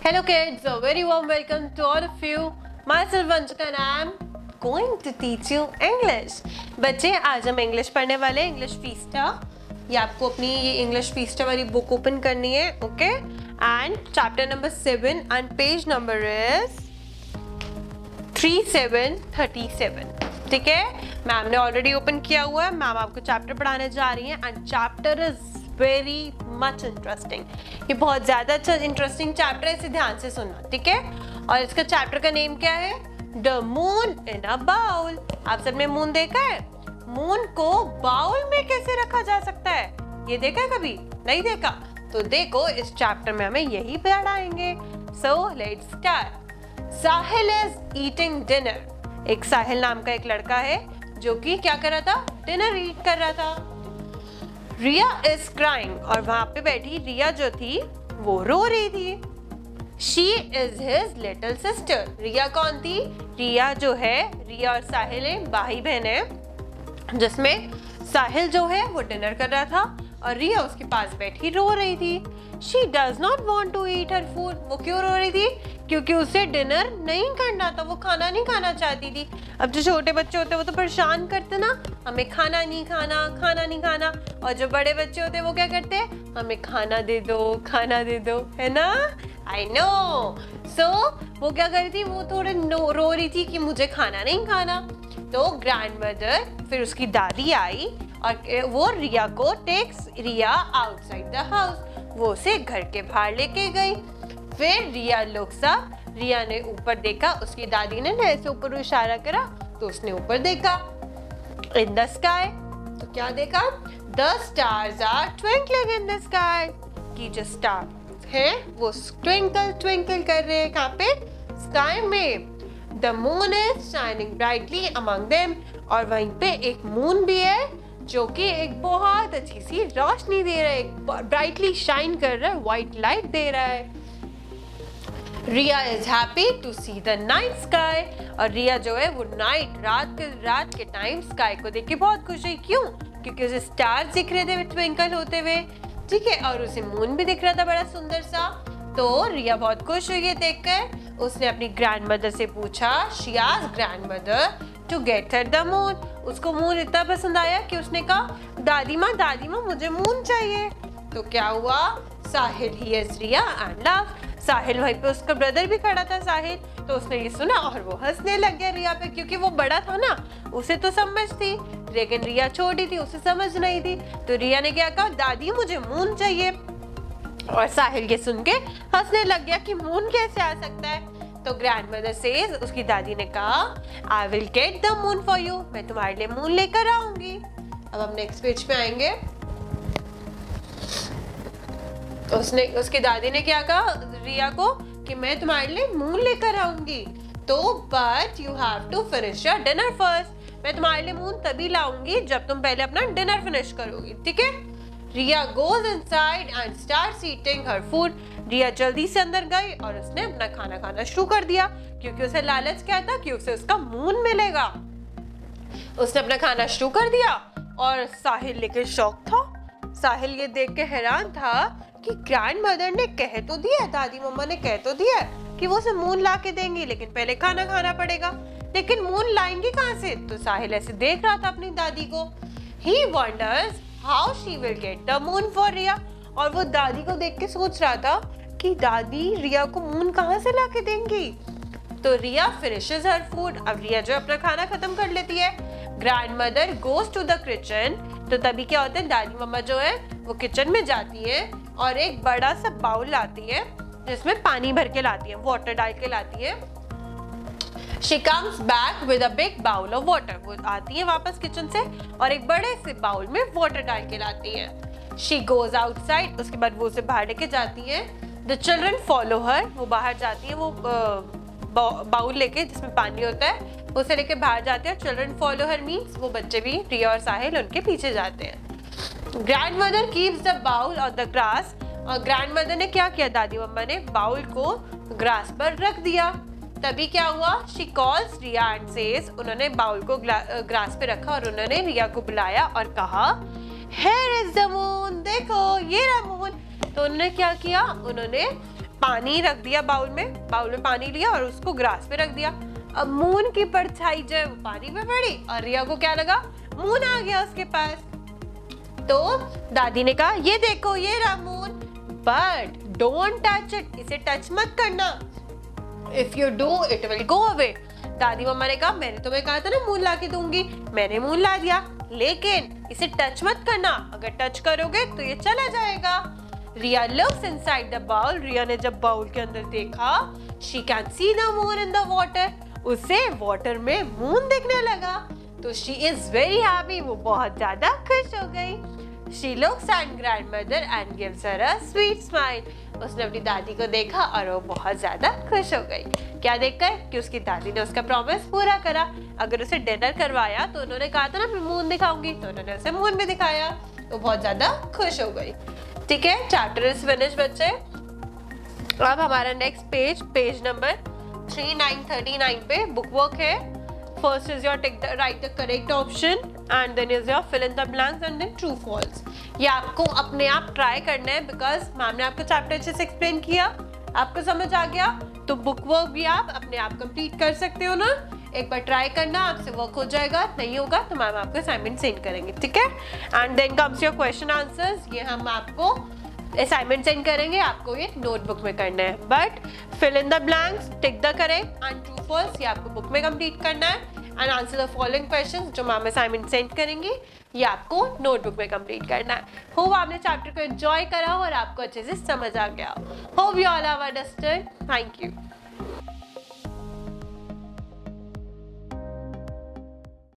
Hello kids, a very warm welcome to all of you. Myself Vanchika and I am going to teach you English. बच्चे आज हम English पढ़ने वाले हैं, English fiesta. ये आपको अपनी ये इंग्लिश फीस्टा वाली बुक ओपन करनी है, okay? And chapter number 7 and page number is 3737, ठीक है? मैम ने ऑलरेडी ओपन किया हुआ है, मैम आपको चैप्टर पढ़ाने जा रही हैं and chapter is very much interesting. ये बहुत ज्यादा अच्छा इंटरेस्टिंग चैप्टर है, इसे ध्यान से सुनना, ठीक है? और इसका चैप्टर का नेम क्या है? The moon in a bowl. आप सबने मून देखा है? मून को बाउल में कैसे रखा जा सकता है, ये देखा है कभी? नहीं देखा? तो देखो, इस चैप्टर में हमें यही पढ़ाएंगे। So let's start. Sahil is eating dinner. एक साहिल नाम का एक लड़का है जो कि क्या कर रहा था? डिनर ईट कर रहा था। रिया इज क्राइंग, और वहां पे बैठी रिया जो थी वो रो रही थी। She is his little sister. Riya कौन थी? रिया जो है, रिया और साहिल भाई बहन है, जिसमें साहिल जो है वो डिनर कर रहा था और रिया उसके पास बैठी रो रही थी। She does not want to eat her food. वो क्यों रो रही थी? क्योंकि उसे डिनर नहीं करना था, वो खाना नहीं खाना चाहती थी। अब जो छोटे बच्चे होते हैं वो तो परेशान करते ना, हमें खाना नहीं खाना, खाना नहीं खाना। और जो बड़े बच्चे होते हैं वो क्या करते हैं? हमें खाना दे दो, खाना दे दो, है ना? I know. सो वो क्या कर रही थी? वो थोड़े रो रही थी कि मुझे खाना नहीं खाना। तो ग्रैंड मदर, फिर उसकी दादी आई और वो रिया को takes Riya outside the house, वो उसे घर के बाहर लेके गई। फिर रिया रिया ने ऊपर देखा, उसकी दादी ने ऐसे ऊपर इशारा करा तो उसने ऊपर देखा। इन द स्काई, तो क्या देखा? The stars are twinkling in the sky, कि जो स्टार है वो ट्विंकल ट्विंकल कर रहे हैं। कहाँ पे? स्काई में। The moon is shining brightly among them, और वहीं पे एक मून भी है जो कि एक बहुत अच्छी सी रोशनी दे रहा है, ब्राइटली शाइन कर रहा है, व्हाइट लाइट दे रहा है। Riya is happy to see the night sky, और रिया जो है वो रात के टाइम स्काई को देख के बहुत खुश हुई। क्यों? क्योंकि उसे स्टार्स दिख रहे थे ट्विंकल होते हुए, ठीक है, और उसे मून भी दिख रहा था बड़ा सुंदर सा। तो रिया बहुत खुश हुई है देखकर। उसने अपनी ग्रैंड मदर से पूछा, she asked grandmother to get her the moon. उसको मून इतना पसंद आया कि उसने कहा, दादी माँ मुझे मून चाहिए। तो क्या हुआ? Sahil he is Riya and love. Sahil वहीं पे, उसका ब्रदर भी खड़ा था साहिल, तो उसने ये सुना और वो हंसने लग गया रिया पे, क्योंकि वो बड़ा था ना, उसे तो समझ थी, लेकिन रिया छोटी थी, उसे समझ नहीं थी। तो रिया ने क्या कहा? दादी मुझे मून चाहिए। और साहिल ये सुन के हंसने लग गया कि मून कैसे आ सकता है। तो ग्रैंड मदर सेज, उसकी दादी ने कहा, I will get the moon for you, मैं तुम्हारे लिए मून लेकर आऊंगी। अब हम नेक्स्ट पेज पे आएंगे। उसकी दादी ने क्या कहा रिया को कि मैं तुम्हारे लिए मून लेकर आऊंगी, तो but you have to finish your dinner first. मैं तुम्हारे लिए मून तभी लाऊंगी जब तुम पहले अपना डिनर फिनिश करोगी, ठीक है? Riya goes inside and starts eating her food. Riya जल्दी से अंदर गई और उसने अपना खाना खाना शुरू कर दिया, क्योंकि उसे लालच क्या था कि उसे उसका मून मिलेगा। उसने अपना खाना शुरू कर दिया और साहिल लेकर शौक था। साहिल ये देख के हैरान था कि ग्रैंड मदर ने कह तो दिया, दादी मम्मा ने कह तो दिया कि वो उसे मून ला के देंगी, लेकिन पहले खाना खाना पड़ेगा। लेकिन मून लाएंगी कहाँ से? तो साहिल ऐसे देख रहा था अपनी दादी को। He wonders how she will get the moon for Riya, और वो दादी को देख के सोच रहा था कि दादी रिया को मून कहाँ से ला के देंगी। तो रिया फिनिशेस हर फूड। अब रिया जो अपना खाना खत्म कर लेती है। Grandmother goes to the kitchen, तो तभी क्या होता है, दादी मम्मा जो है वो किचन में जाती है और एक बड़ा सा बाउल लाती है जिसमें पानी भर के लाती है, वाटर डाल के लाती है। She comes back with a big bowl of water. वो आती है वापस किचन से और एक बड़े से बाउल में वाटर डाल के लाती है। She goes outside, उसके बाद वो उसे बाहर लेके जाती है। The children follow her, वो बाहर जाती है, वो बाउल लेके जिसमें पानी होता है उसे लेके बाहर जाते हैं। चिल्ड्रन फॉलो हर मीन्स वो बच्चे भी, रिया और साहिल, उनके पीछे जाते हैं। Grandmother keeps the bowl on the grass, और ग्रैंड मदर ने क्या किया? दादी मम्मा ने बाउल को ग्रास पर रख दिया। तभी क्या हुआ? She calls Riya and says, उन्होंने बाउल को ग्रास पे रखा और उन्होंने रिया को बुलाया और कहा, हियर इज द मून, देखो ये रहा मून। तो उन्होंने क्या किया? उन्होंने पानी रख दिया बाउल में पानी लिया और उसको ग्रास पे रख दिया। अब मून की परछाई जो है वो पानी में पड़ी और रिया को क्या लगा, मून आ गया उसके पास। तो दादी ने कहा ये देखो ये रहा moon, but don't touch it, इसे टच मत करना, if you do it will go away. दादी मम्मा ने कहा मैंने तुम्हें कहा था ना मून ला के दूंगी, मैंने मून ला दिया, लेकिन इसे टच मत करना, अगर टच करोगे तो ये चला जाएगा। Riya looks inside the bowl, Riya ने जब बाउल के अंदर देखा, she can see the moon in the water, उसे वाटर में मून दिखने लगा। तो शी इज वेरी हैप्पी, वो बहुत ज्यादा खुश हो गई। She looks at grandmother and gives her a sweet smile. उसने अपनी दादी को देखा और वो बहुत ज्यादा खुश हो गई। क्या देखकर कि उसकी दादी ने उसका प्रॉमिस पूरा करा। अगर उसे डिनर करवाया तो उन्होंने कहा था ना मैं मून दिखाऊंगी, तो उन्होंने उसे मून भी दिखाया, तो बहुत ज्यादा खुश हो गई। ठीक है, चैप्टर इज फिनिश बच्चे। अब हमारा नेक्स्ट पेज नंबर 3939 पे बुक वर्क है। First is your write the correct option and then is your fill in the blanks and then true false। ये आपको अपने आप ट्राई करना है, बिकॉज मैम ने आपको चैप्टर अच्छे से एक्सप्लेन किया, आपको समझ आ गया, तो बुक वर्क भी आप अपने आप कंप्लीट कर सकते हो ना। एक बार ट्राई करना, आपसे वर्क हो जाएगा, नहीं होगा तो मैम आपको असाइनमेंट सेंड करेंगे। ठीक है, and then comes your question answers. ये हम आपको असाइनमेंट सेंड करेंगे, आपको ये नोटबुक में करना है, but fill in the blanks, tick the correct and true false ये आपको बुक में कंप्लीट करना है, and answer the following questions जो मैम असाइनमेंट सेंड करेंगी ये आपको नोटबुक में कंप्लीट करना है। होप आपने चैप्टर को एंजॉय करा हो और आपको अच्छे से समझ आ गया हो। Hope you all have understood. Thank you.